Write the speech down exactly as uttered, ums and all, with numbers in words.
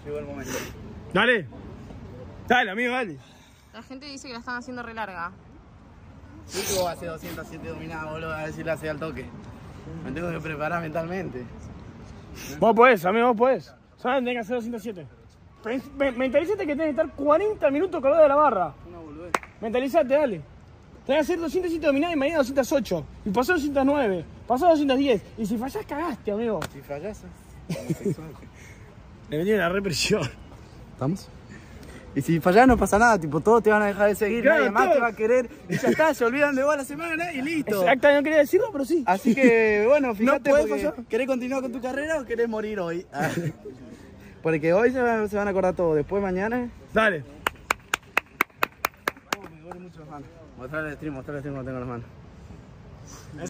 Llegó el momento. Dale. Dale, amigo, dale. La gente dice que la están haciendo re larga. Yo que vos haces doscientos siete dominadas, boludo, a ver si la hace al toque. Me tengo que preparar mentalmente. Vos podés, amigo, vos podés. ¿Sabes? Tenés que hacer doscientos siete. Mentalízate que tenés que estar cuarenta minutos colgado de la barra. Una boludez. Mentalízate, dale. Tenés que hacer doscientos siete dominadas y mañana doscientos ocho. Y pasó doscientos nueve. Pasó doscientos diez. Y si fallás, cagaste, amigo. Si fallás, homosexual. Le metí una represión. ¿Estamos? Y si fallás no pasa nada, tipo, todos te van a dejar de seguir, Claro, nadie más todo. te va a querer. Y ya está, se olvidan de vos la semana y listo. Exacto, no quería decirlo, pero sí. Así que, bueno, fíjate, podés porque fallar. ¿querés continuar con tu carrera o querés morir hoy? Ah. Porque hoy se van, se van a acordar todo, después mañana... Dale. Oh, me duele mucho las manos. Mostrar el stream, mostrar el stream cuando tengo las manos.